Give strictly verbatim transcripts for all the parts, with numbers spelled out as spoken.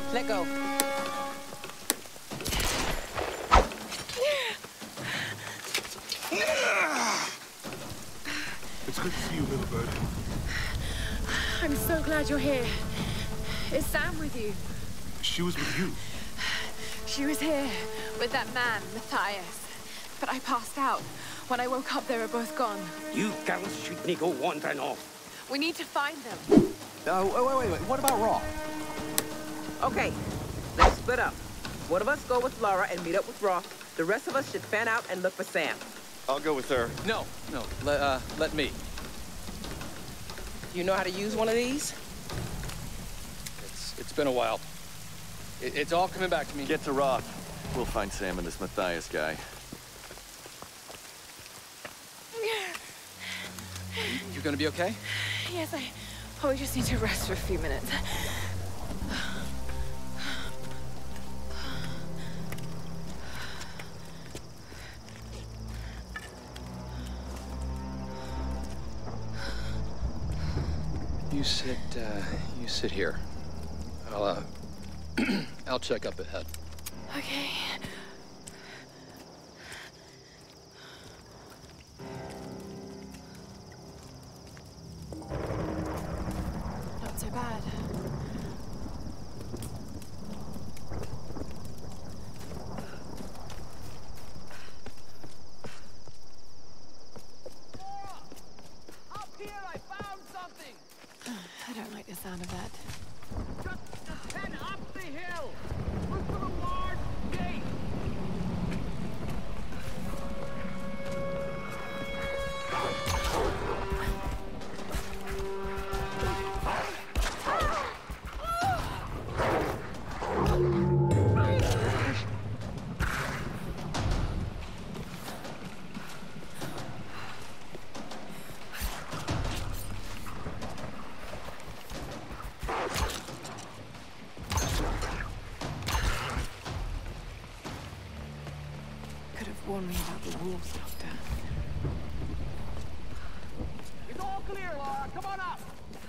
Let go. It's good to see you, little bird. I'm so glad you're here. Is Sam with you? She was with you. She was here with that man, Matthias. But I passed out. When I woke up, they were both gone. You girls shouldn't go wandering off. We need to find them. Oh, wait, wait, wait. What about Raw? Okay, let's split up. One of us go with Laura and meet up with Roth. The rest of us should fan out and look for Sam. I'll go with her. No, no, let, uh, let me. You know how to use one of these? It's, it's been a while. It, it's all coming back to me. Get to Roth. We'll find Sam and this Matthias guy. You gonna be okay? Yes, I probably just need to rest for a few minutes. You sit, uh, you sit here. I'll, uh, I'll check up ahead. Okay. Not so bad. Up here, I found something! I don't like the sound of that. Just head up the hill! Look for the large gate! Could have warned me about the wolves, Doctor. It's all clear, Laura. Come on up!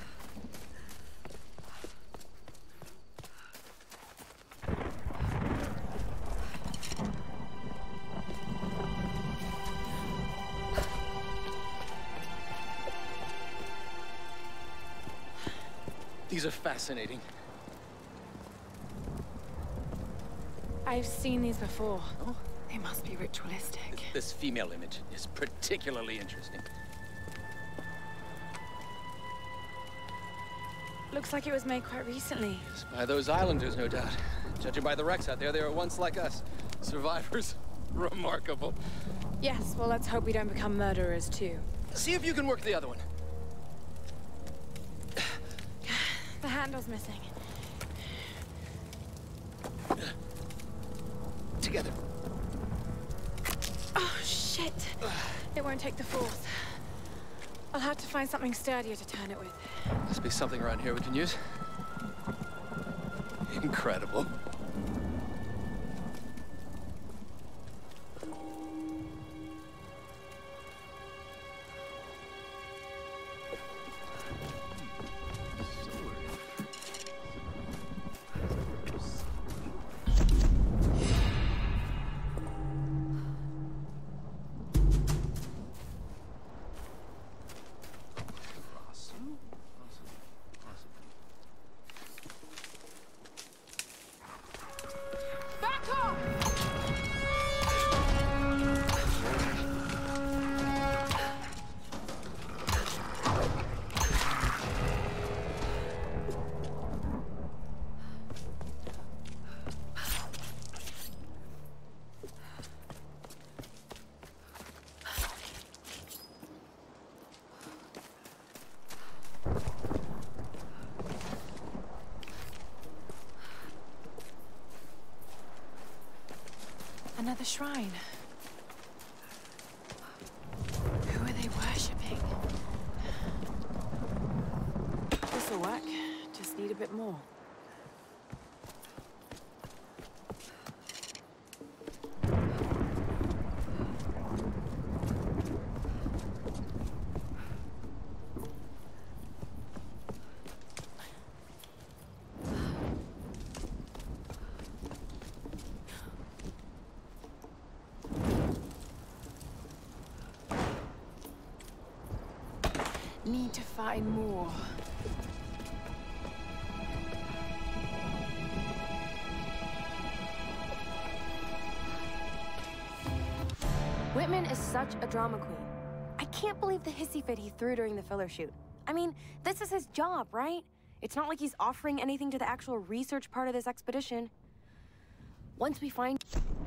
These are fascinating. I've seen these before. Oh? They must be ritualistic. This female image is particularly interesting. Looks like it was made quite recently. Yes, by those islanders, no doubt. Judging by the wrecks out there, they were once like us. Survivors. Remarkable. Yes, well, let's hope we don't become murderers, too. See if you can work the other one. The handle's missing. Together. Oh, shit. It won't take the force. I'll have to find something sturdier to turn it with. Must be something around here we can use. Incredible. Another shrine. Who are they worshipping? This'll work. Just need a bit more. need to find more. Whitman is such a drama queen. I can't believe the hissy fit he threw during the filler shoot. I mean, this is his job, right? It's not like he's offering anything to the actual research part of this expedition. Once we find...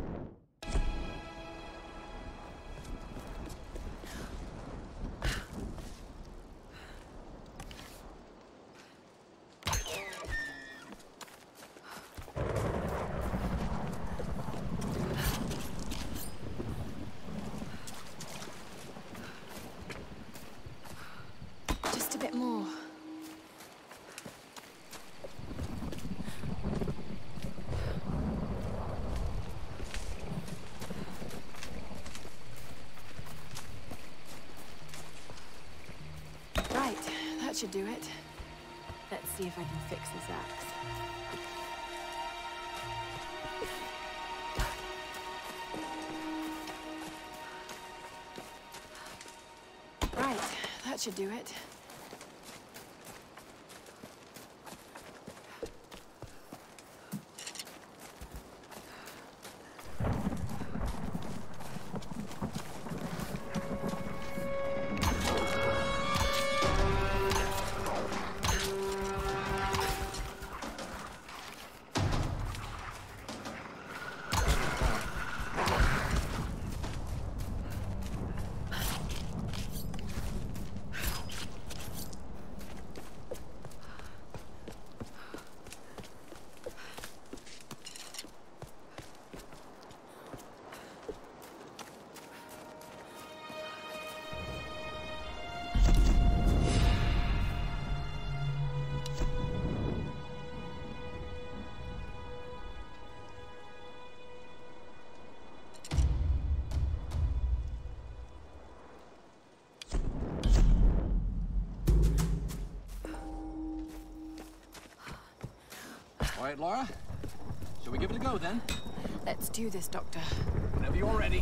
Just a bit more. Right, that should do it. Let's see if I can fix this axe. Right, that should do it. All right, Lara. Shall we give it a go, then? Let's do this, Doctor. Whenever you're ready.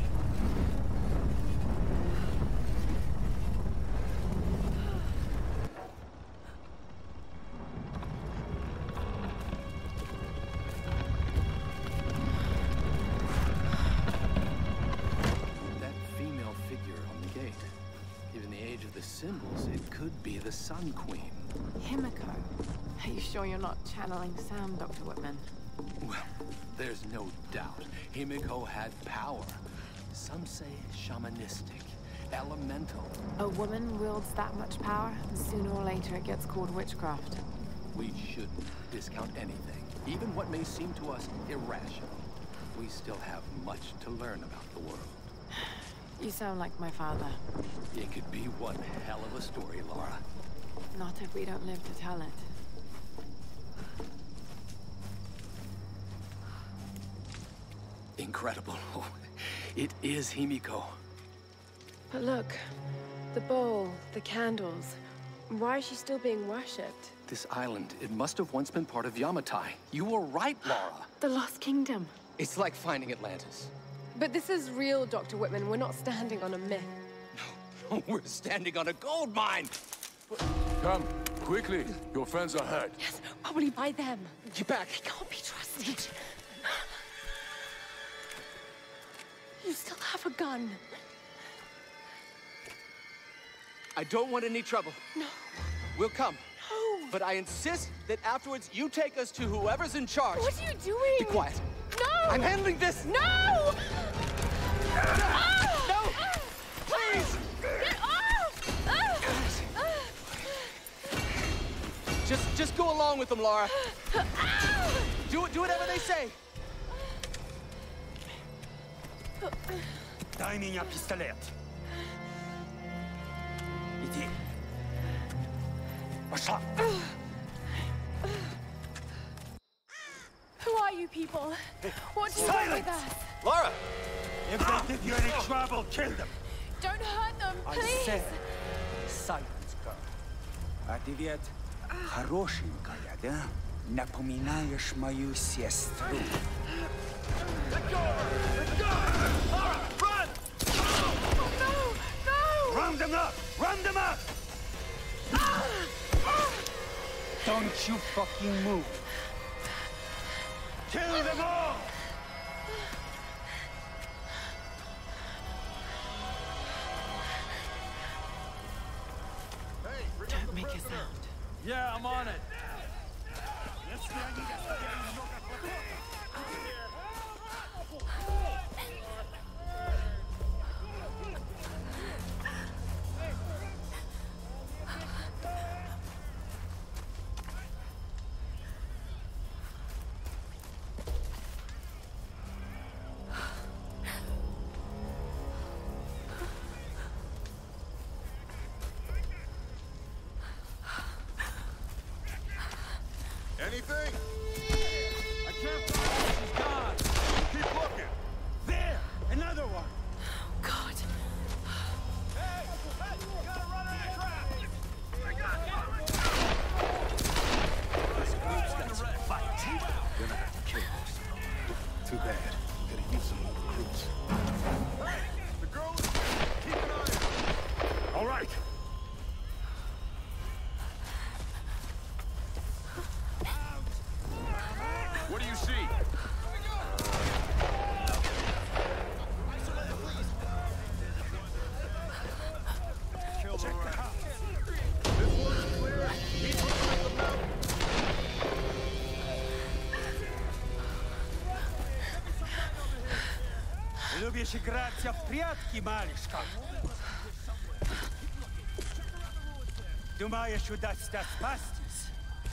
That female figure on the gate. Given the age of the symbols, it could be the Sun Queen. Himiko. Are you sure you're not channeling Sam, Doctor Whitman? Well, there's no doubt. Himiko had power. Some say shamanistic, elemental. A woman wields that much power, and sooner or later it gets called witchcraft. We shouldn't discount anything, even what may seem to us irrational. We still have much to learn about the world. You sound like my father. It could be one hell of a story, Lara. Not if we don't live to tell it. Incredible. It is Himiko. But look, the bowl, the candles. Why is she still being worshipped? This island, it must have once been part of Yamatai. You were right, Lara. The Lost Kingdom. It's like finding Atlantis. But this is real, Doctor Whitman. We're not standing on a myth. No, we're standing on a gold mine! Come, quickly. Your friends are hurt. Yes, probably by them. Get back. They can't be trusted. You still have a gun. I don't want any trouble. No. We'll come. No. But I insist that afterwards you take us to whoever's in charge. What are you doing? Be quiet. No! I'm handling this! No! Ah! No! Please! Get off! Ah! Just, just go along with them, Lara. Ah! Do it, do whatever they say. Дай меня пистолет. Иди. Пошла. Who are you people? What do you want with us? Lara! If they give you any trouble, kill them. Don't hurt them, I please. said, silence, girl. А ты ведь хорошенькая, да? Напоминаешь мою сестру. Let go! Let go! Lara, run! No! No! Round them up! Round them up! Ah! Don't you fucking move. Kill them all! Don't make a sound. Yeah, I'm on it. Anything? I can't find her. She's gone. Keep looking. There! Another one! Oh, God. Hey! Hey! You gotta run out of trap! I got This group's got some fight. Gonna have to kill most of them. Too bad. We gotta use some more recruits. Hey! The girl is dead. Keep an eye on her. All right. What do you see? Kill the rat. This one's clear. Keep looking at the mountain. Любишь играться в прятки, малышка? Думаешь, удастся спастись?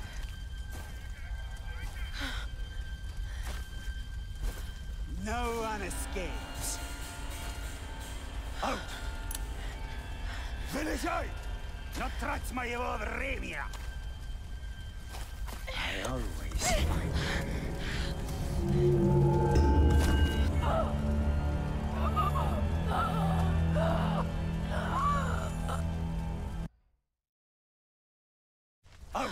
No one escapes. Out! Вылезай! Но трать моего времени! I always find... Out!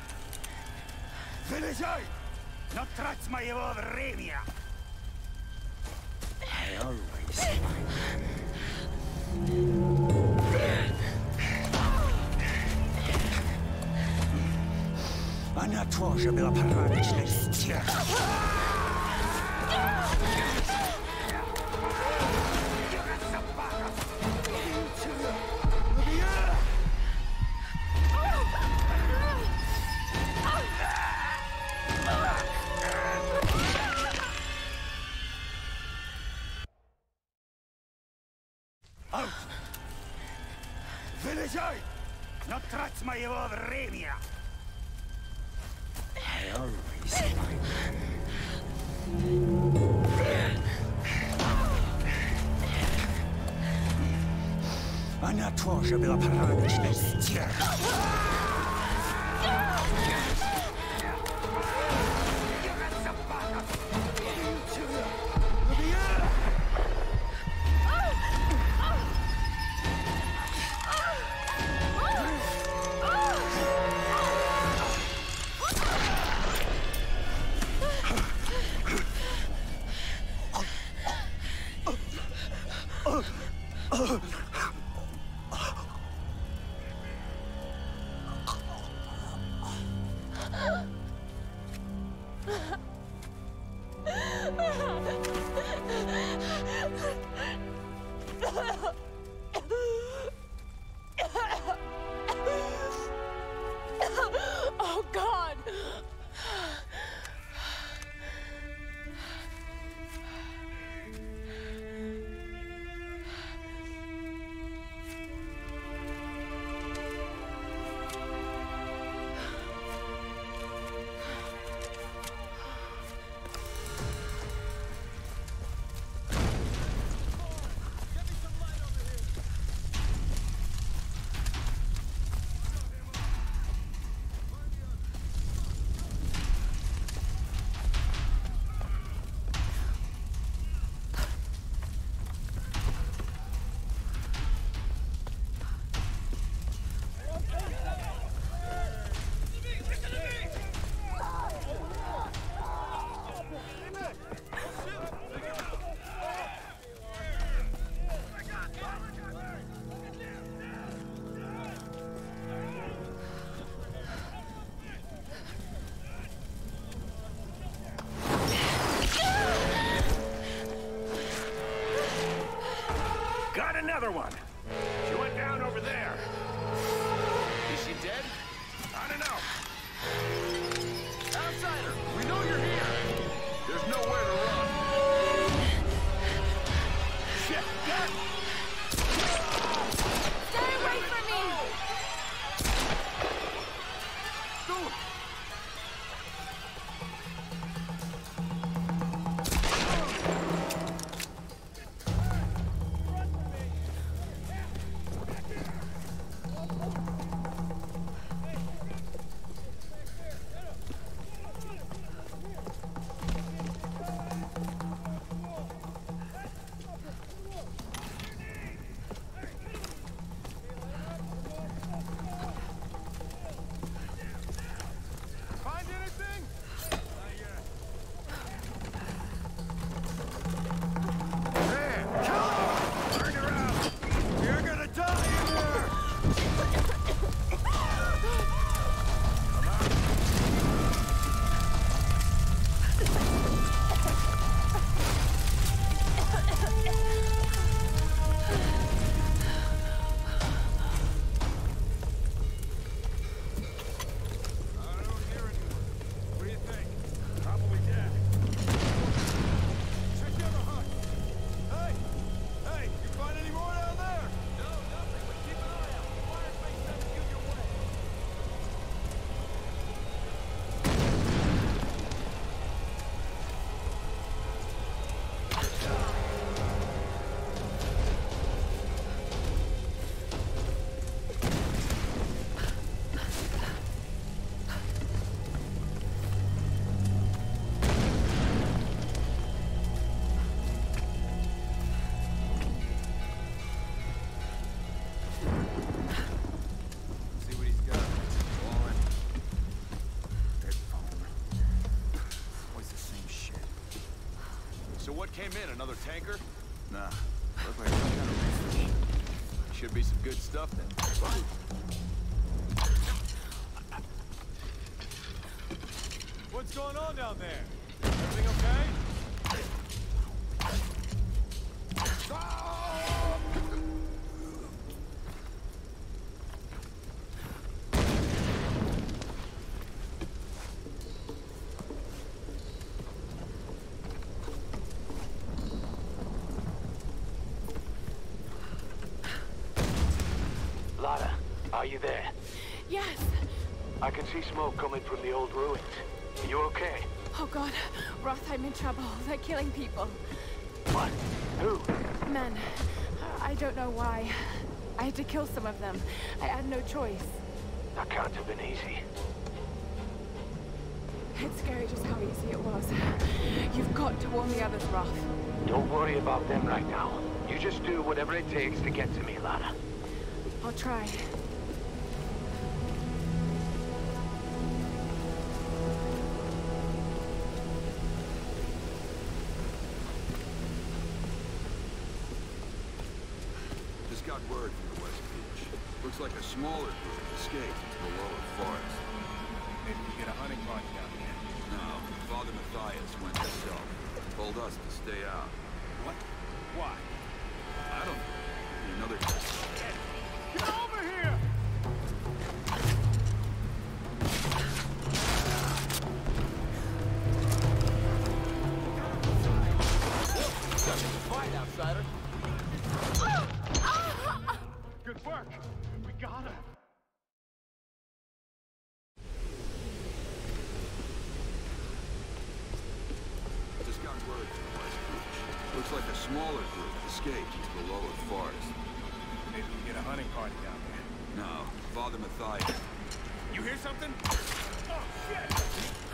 Вылезай! Но трать моего времени! I always find... Она тоже была порядочной стервой. Out! Вылезай! Но трать моего времени! I always find... Она тоже была порядочной стервой. Oh, God! other one. She went down over there. Is she dead? I don't know. Outsider, we know you're here. There's nowhere to run. Shit! God. Stay away from me! Go. Find anything? Not yet. There! Kill her! Turn her out! You're gonna die in there! I don't hear anyone. What do you think? Probably dead. Check the other hut. Hey! Hey! You find any more down there? No, nothing, but keep an eye out. Fire may send you your way. See what he's got. All in. Dead phone. Always the same shit. So what came in? Another tanker? Nah. Look like some kind of research. Should be some good stuff then. What's going on down there? Everything okay? Lara, are you there? Yes! I can see smoke coming from the old ruins. Are you okay? Oh god, Roth, I'm in trouble. They're killing people. What? Who? Men. I don't know why. I had to kill some of them. I had no choice. That can't have been easy. It's scary just how easy it was. You've got to warn the others, Roth. Don't worry about them right now. You just do whatever it takes to get to me, Lara. I'll try. Just got word from the West Beach. Looks like a smaller group escaped into the lower forest. Maybe we get a hunting party down here. No, Father Matthias went himself. Told us to stay out. What? Why? I don't know. Another... Get over here! Fight, outsider. Good work! We got her! Just got word from the West Beach. Looks like a smaller group escaped into the lower forest. Maybe we get a hunting party down there. No, Father Matthias. You hear something? Oh, shit!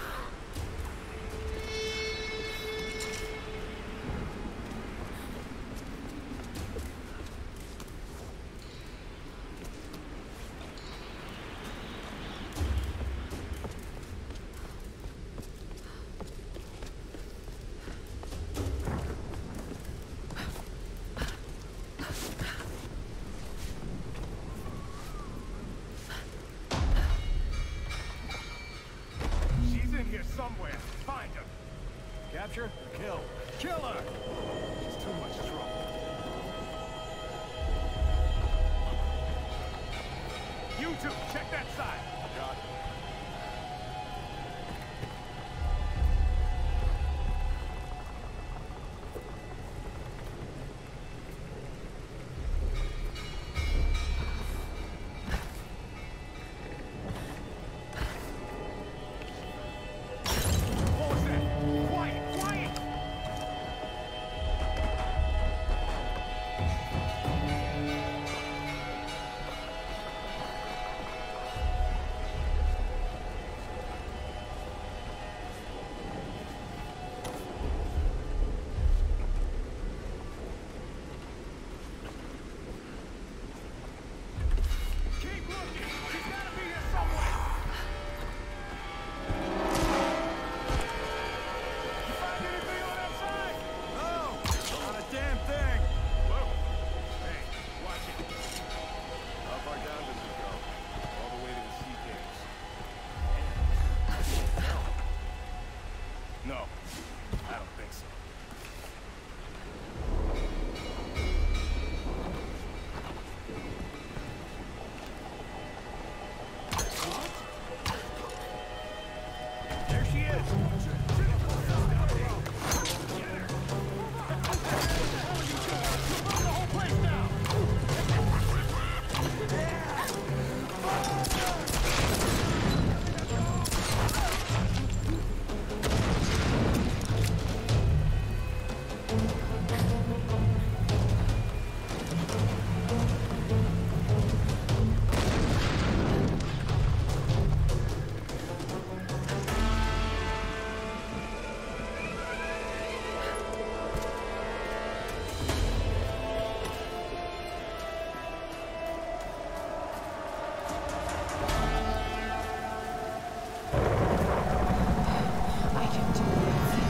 Somewhere. Find her. Capture or kill? Kill her! She's too much trouble. You two, check that side. Got it. What was that? Quiet, quiet! Keep looking! She's gotta be here somewhere! You find anything on that side? No! Not a damn thing! Whoa! Hey, watch it. How far down does it go? All the way to the sea caves. No. I don't think so. There she is! The whole place down! I can do this.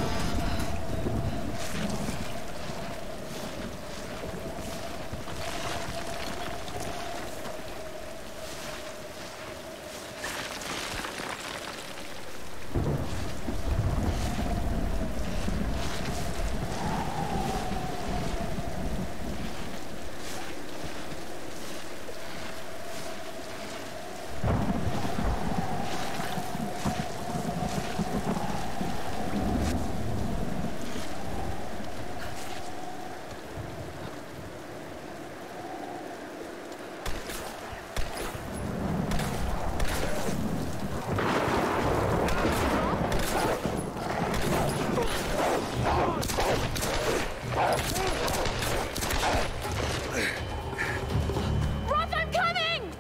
Roth, I'm coming!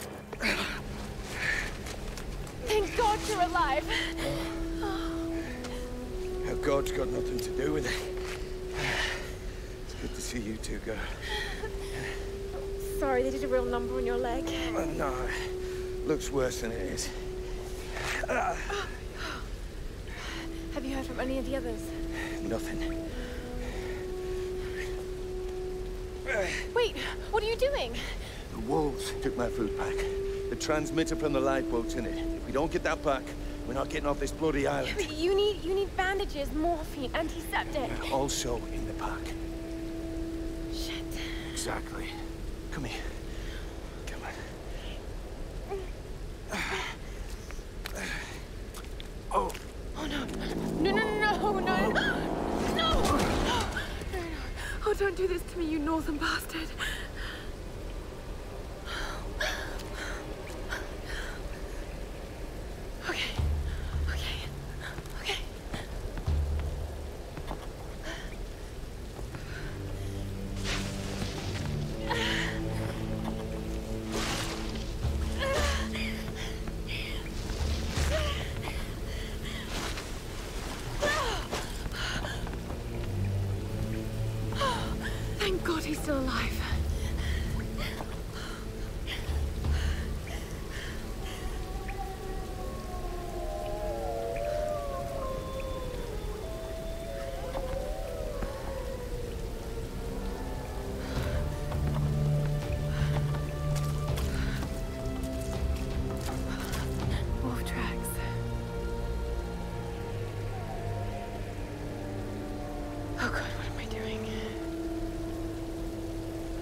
Thank God you're alive. Now, God's got nothing to do with it. It's good to see you two go. Sorry, they did a real number on your leg. Oh, no, looks worse than it is. Have you heard from any of the others? Nothing. Wait, what are you doing? The wolves took my food pack. The transmitter from the lifeboat's in it. If we don't get that back, we're not getting off this bloody island. You need you need bandages, morphine, antiseptic. Also in the pack. Shit. Exactly. Come here. Come on. Oh. Oh no. No, no, no, no, no. No! No, no. Oh, don't do this to me, you northern bastard. Okay. Okay. Okay. Thank God he's still alive. Wolf tracks. Oh God, what am I doing?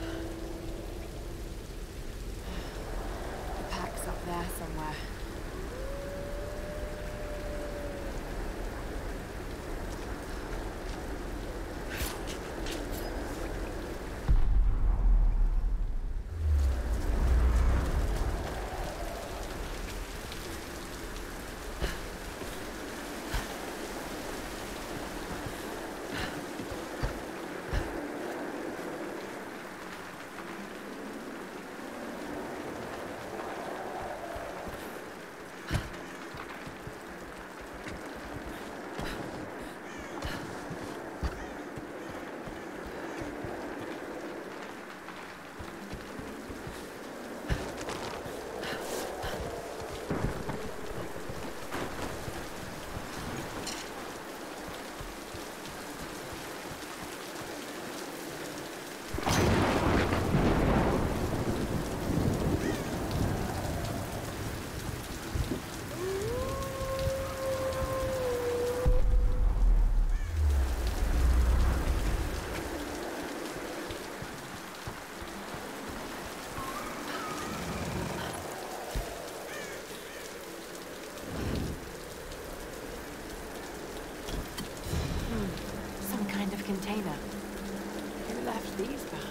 container. Who left these behind?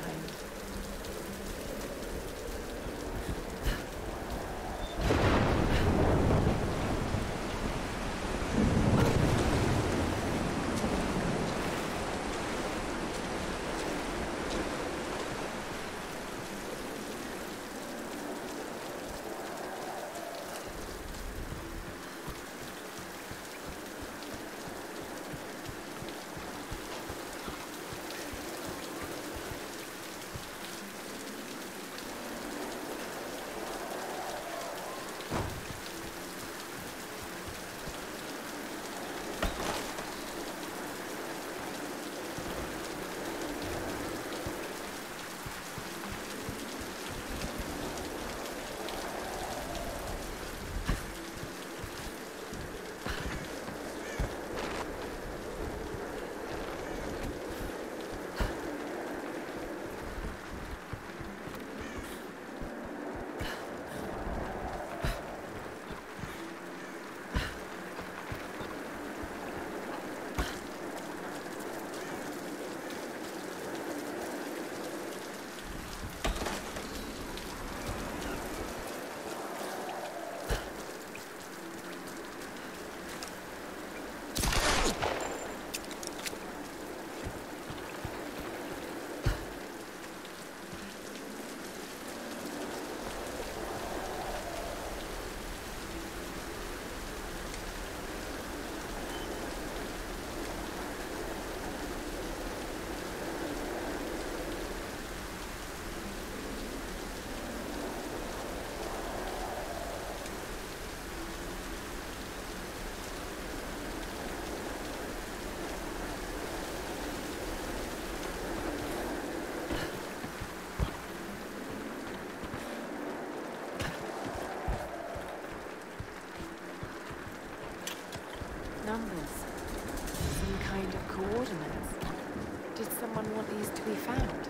Numbers. Some kind of coordinates. Did someone want these to be found?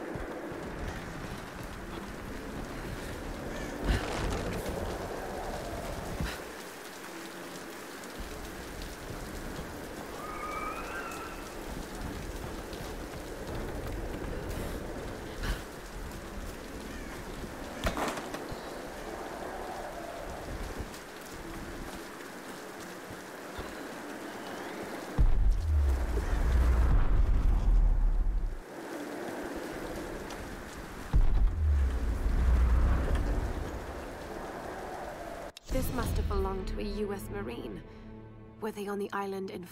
This must have belonged to a U S Marine. Were they on the island in...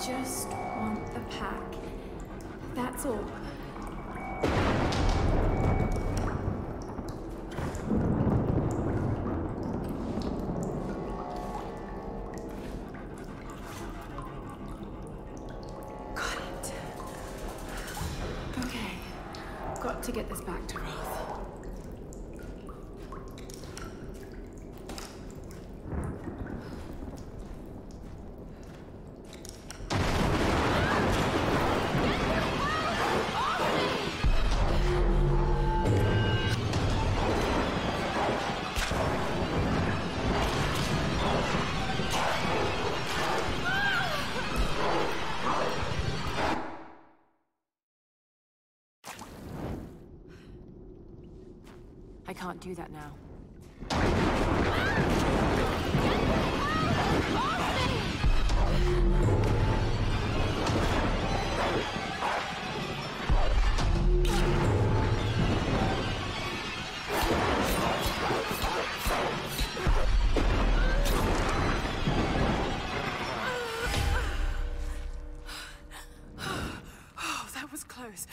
just want the pack. That's all. Got it. Okay. Got to get this back to Roth. I can't do that now. Oh, that was close.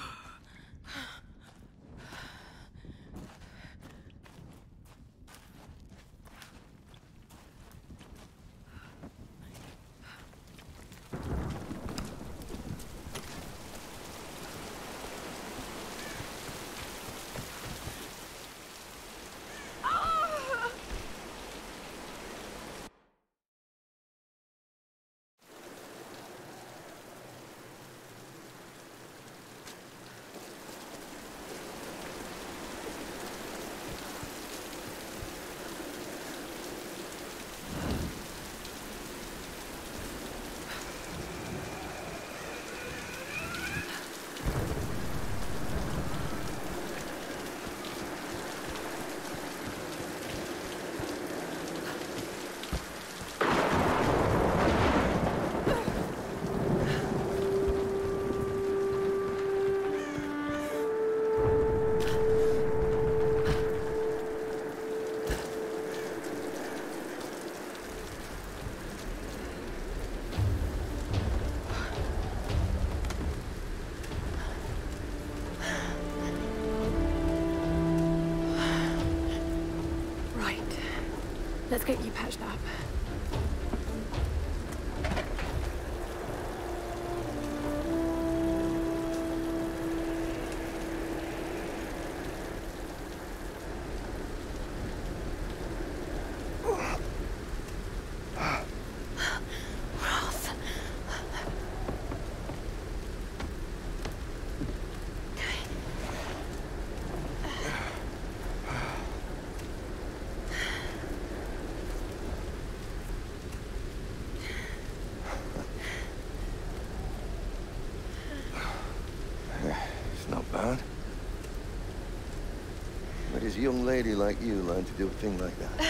Let's get you patched up. Where does a young lady like you learn to do a thing like that?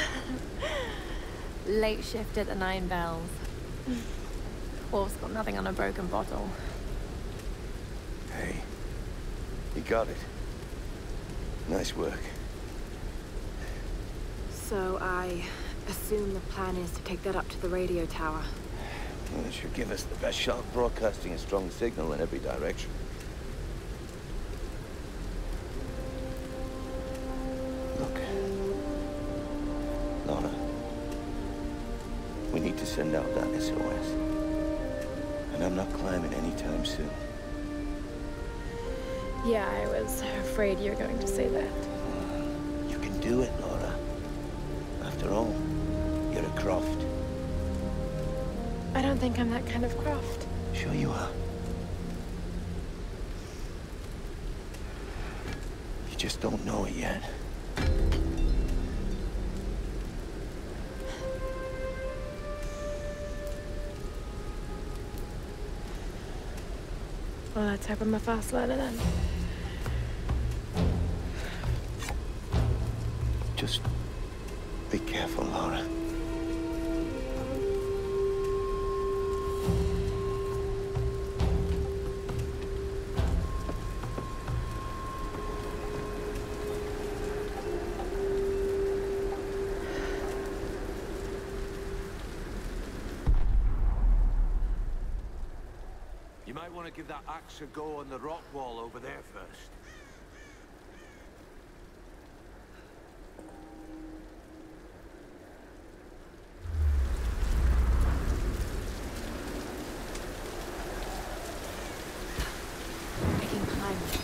Late shift at the Nine Bells. Wolf's got nothing on a broken bottle. Hey, you got it. Nice work. So I assume the plan is to take that up to the radio tower. Well, it should give us the best shot of broadcasting a strong signal in every direction. Look. Lara. We need to send out that S O S. And I'm not climbing anytime soon. Yeah, I was afraid you were going to say that. You can do it, Lara. After all, you're a Croft. I don't think I'm that kind of Croft. Sure you are. You just don't know it yet. Well, let's hope I'm a fast learner then. Just be careful, Lara. might want to give that axe a go on the rock wall over there first. I can climb this.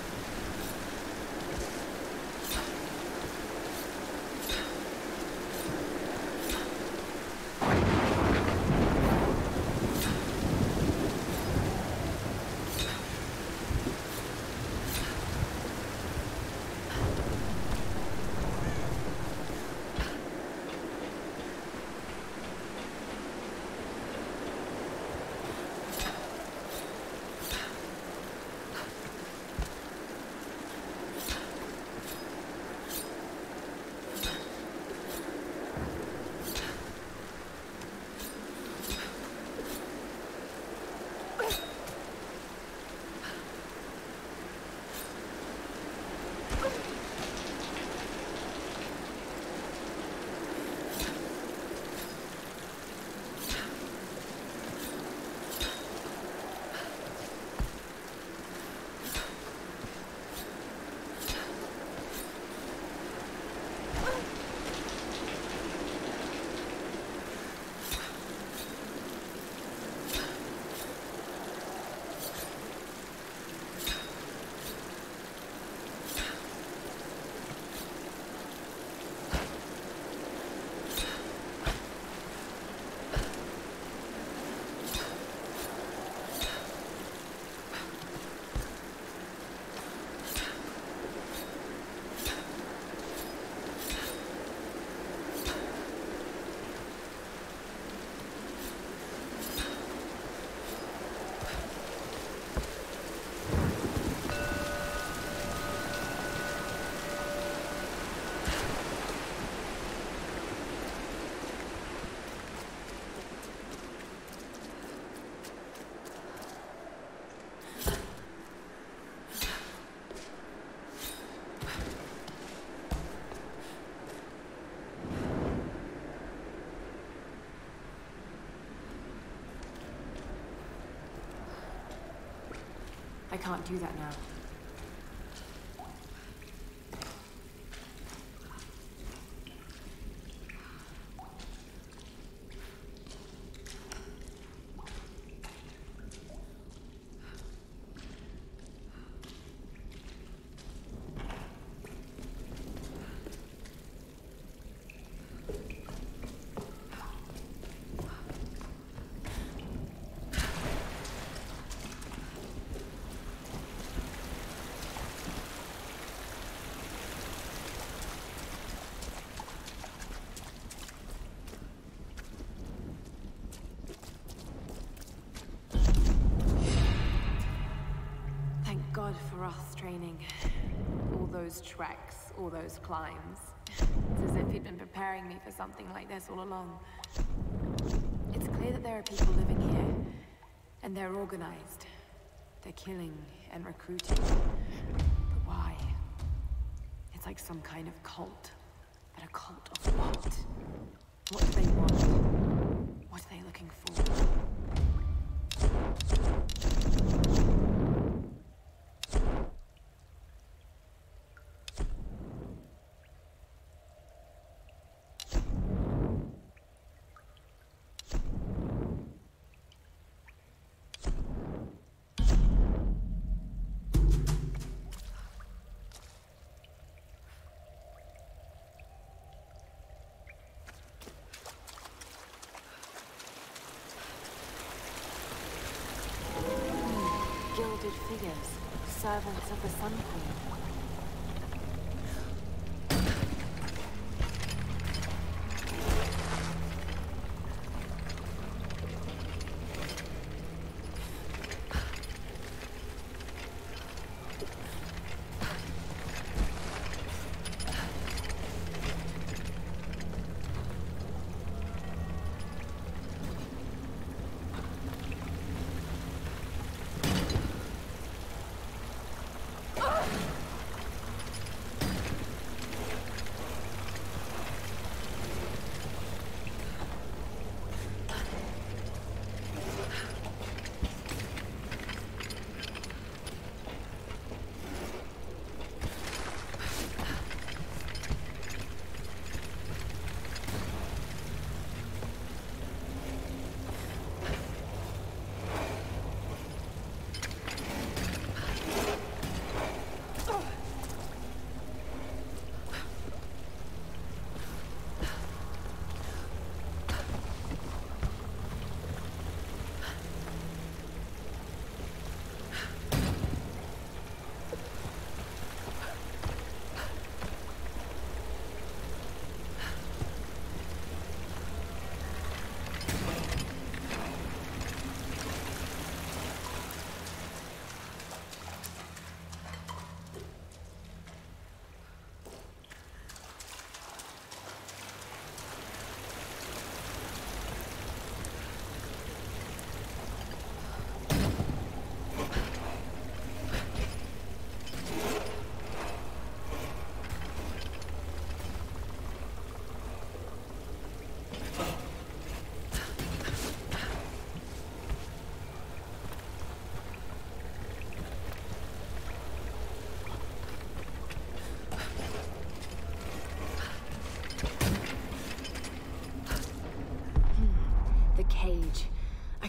I can't do that now. God for us training. All those treks, all those climbs. It's as if he'd been preparing me for something like this all along. It's clear that there are people living here, and they're organized. They're killing and recruiting. But why? It's like some kind of cult. But a cult of what? What do they want? What are they looking for? Gilded figures, servants of the Sun Queen.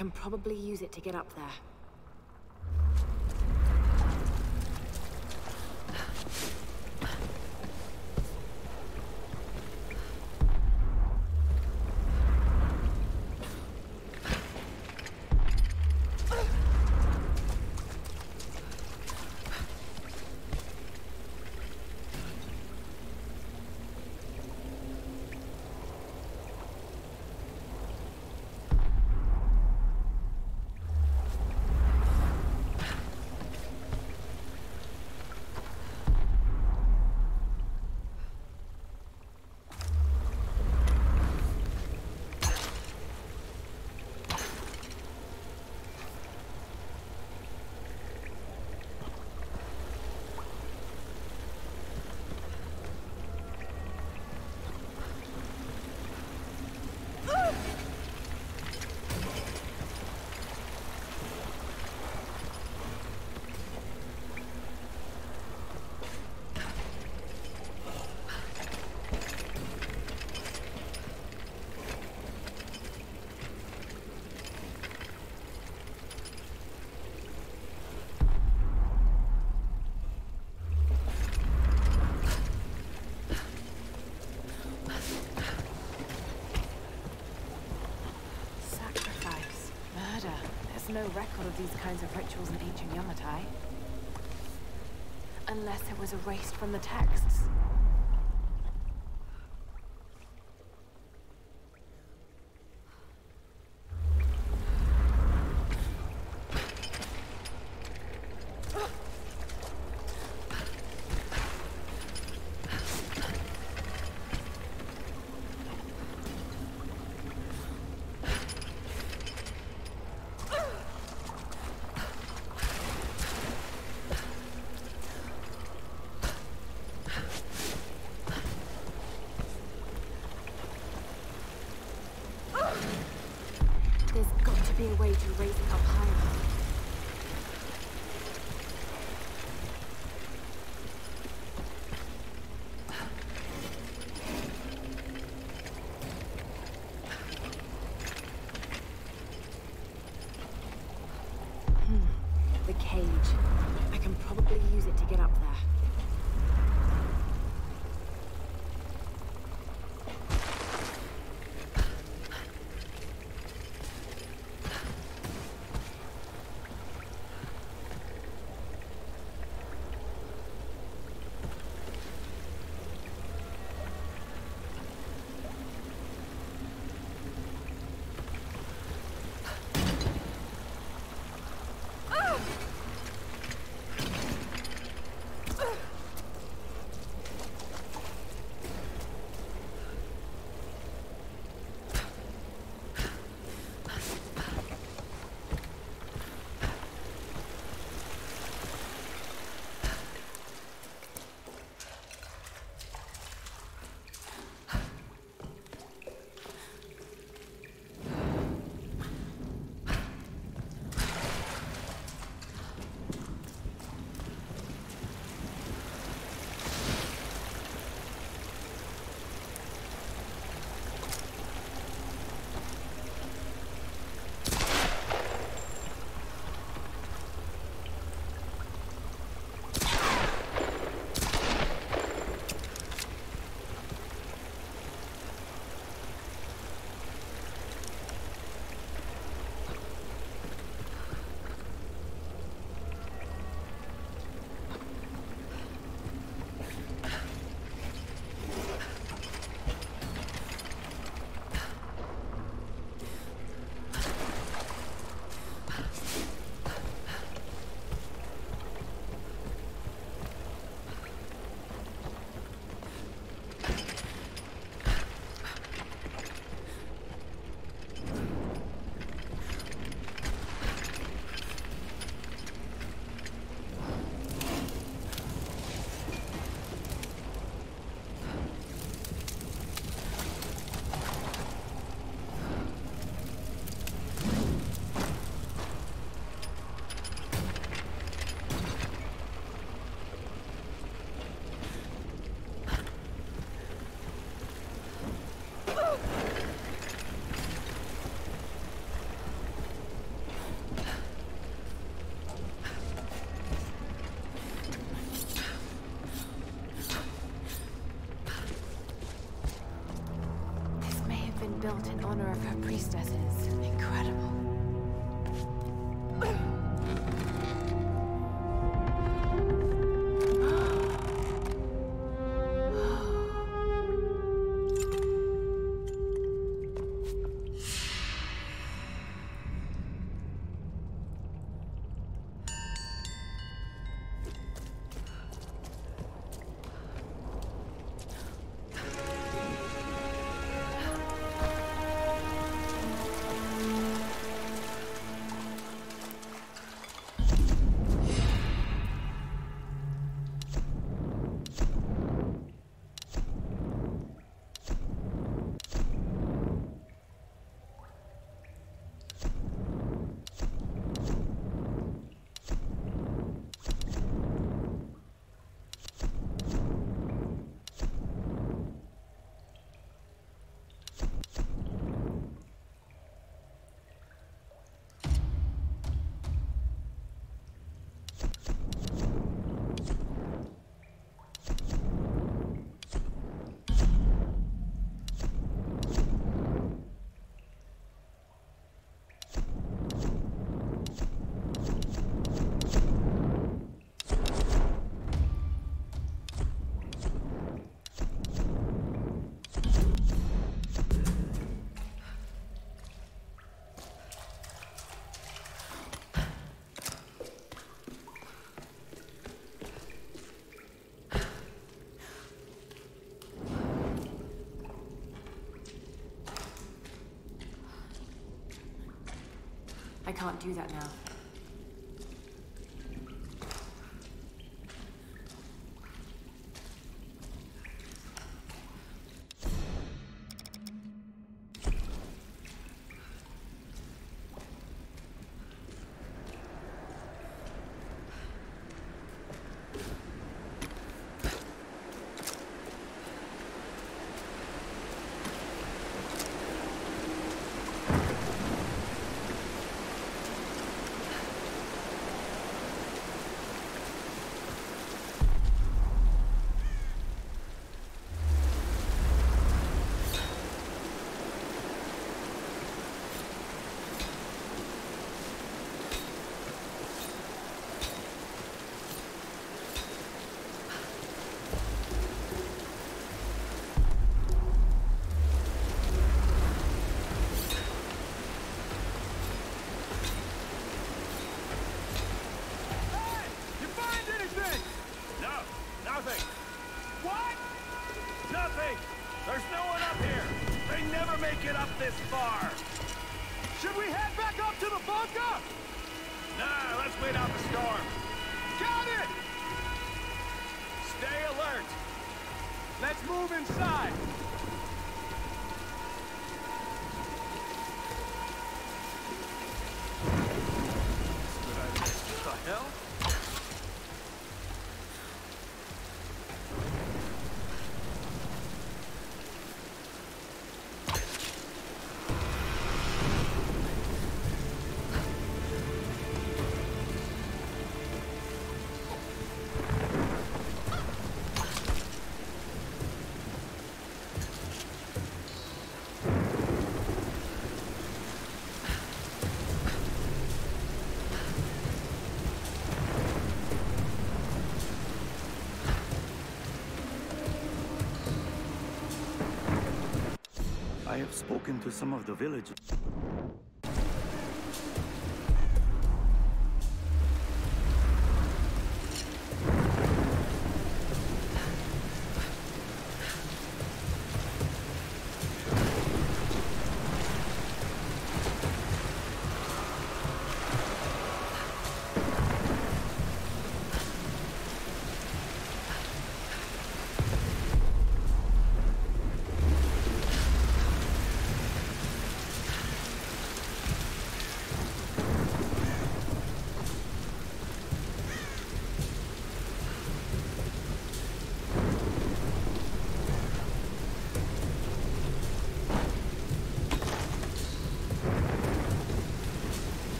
can probably use it to get up there. No record of these kinds of rituals in ancient Yamatai. Unless it was erased from the texts. Be a way to raise it up higher. Hmm. The cage. I can probably use it to get up there. built in honor of her priestesses. Incredible. I can't do that now. Get up this far. Should we head back up to the bunker? Nah, let's wait out the storm. Got it! Stay alert. Let's move inside. What the hell? I have spoken to some of the villagers.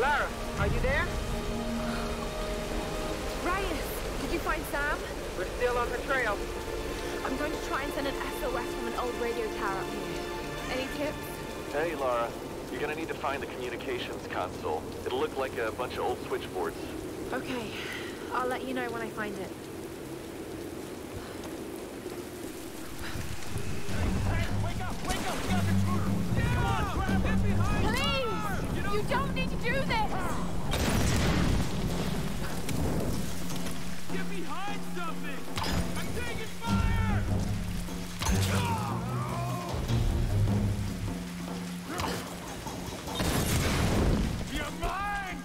Lara, are you there? Ryan, did you find Sam? We're still on her trail. I'm going to try and send an S O S from an old radio tower up here. Any tips? Hey, Lara. You're gonna need to find the communications console. It'll look like a bunch of old switchboards. Okay. I'll let you know when I find it. Please! You don't need to do this! Get behind something! I'm taking fire! You're mine!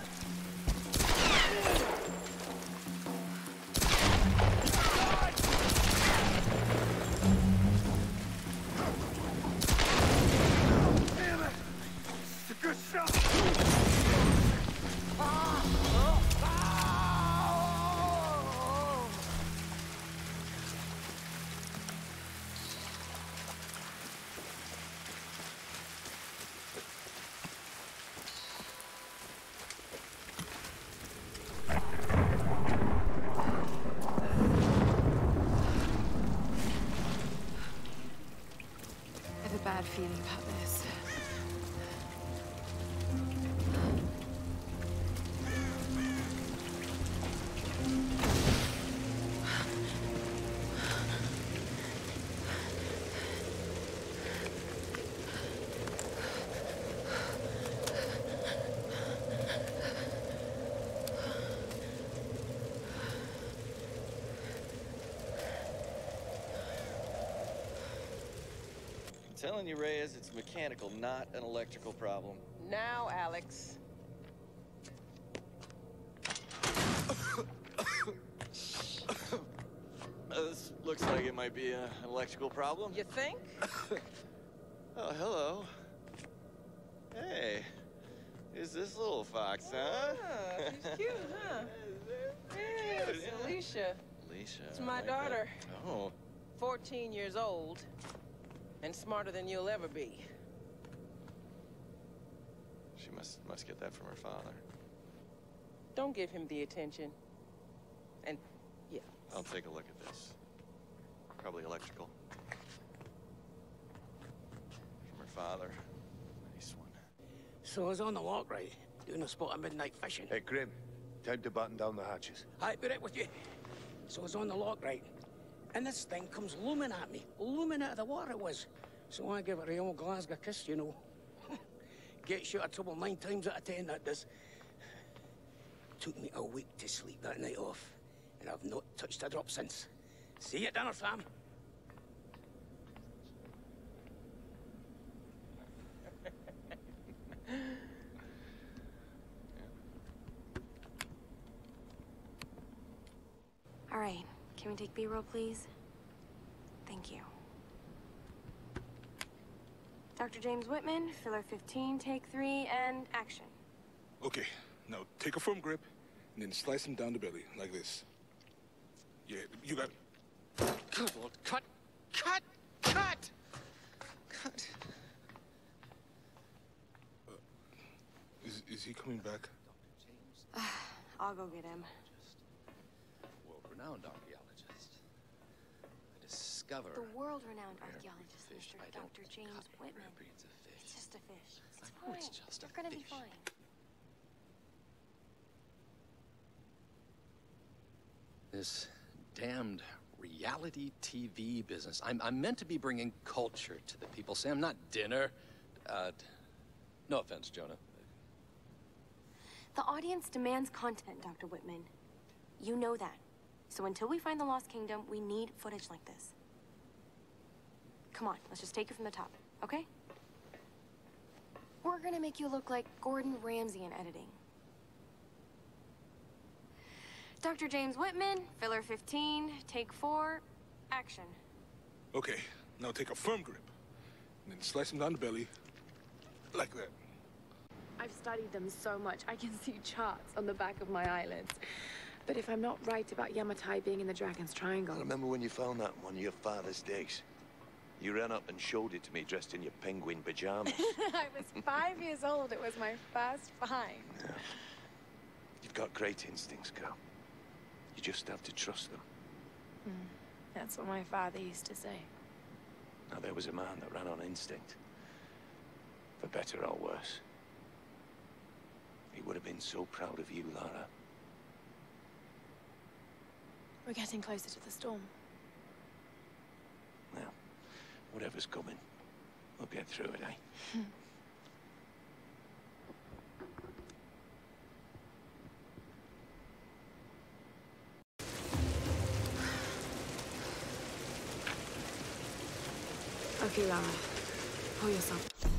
Damn it! It's a good shot! I have a bad feeling about this. I'm telling you, Reyes, it's mechanical, not an electrical problem. Now, Alex. Uh, this looks like it might be a, an electrical problem. You think? Oh, hello. Hey, who's this little fox, huh? Ah, she's cute, huh? Yes, Alicia. Alicia. It's I my like daughter. that. Oh. fourteen years old. And smarter than you'll ever be. She must must get that from her father. Don't give him the attention. And, yeah. I'll take a look at this. Probably electrical. From her father. Nice one. So I was on the lock, right? Doing a spot of midnight fishing. Hey, Grim. Time to batten down the hatches. I'd be right with you. So I was on the lock, right? And this thing comes looming at me. Looming out of the water it was. So I give it a old Glasgow kiss, you know. Gets you out of trouble nine times out of ten, that does. Took me a week to sleep that night off. And I've not touched a drop since. See you at dinner, Sam. All right. Can we take B-roll, please? Thank you. Doctor James Whitman, filler fifteen, take three, and action. Okay, now take a firm grip and then slice him down the belly, like this. Yeah, you got it. Good Lord, cut! Cut! Cut! Cut! Uh, is, is he coming back? I'll go get him. World-renowned archaeologist. I discover... The world-renowned archaeologist, fish Mister I don't Doctor James cut rare Whitman. breeds of fish. It's just a fish. It's I know fine. it's just You're a gonna be fish. fine. This damned reality T V business. I'm, I'm meant to be bringing culture to the people, Sam, not dinner. Uh, no offense, Jonah. The audience demands content, Doctor Whitman. You know that. So until we find the Lost Kingdom, we need footage like this. Come on, let's just take it from the top, okay? We're gonna make you look like Gordon Ramsay in editing. Doctor James Whitman, filler fifteen, take four, action. Okay, now take a firm grip and then slice him down the belly, like that. I've studied them so much, I can see charts on the back of my eyelids. But if I'm not right about Yamatai being in the Dragon's Triangle... I remember when you found that on one of your father's digs. You ran up and showed it to me dressed in your penguin pajamas. I was five years old. It was my first find. Yeah. You've got great instincts, girl. You just have to trust them. Mm, that's what my father used to say. Now, there was a man that ran on instinct. For better or worse. He would have been so proud of you, Lara. We're getting closer to the storm. Now, whatever's coming, we'll get through it, eh? Okay, Lara. Pull yourself.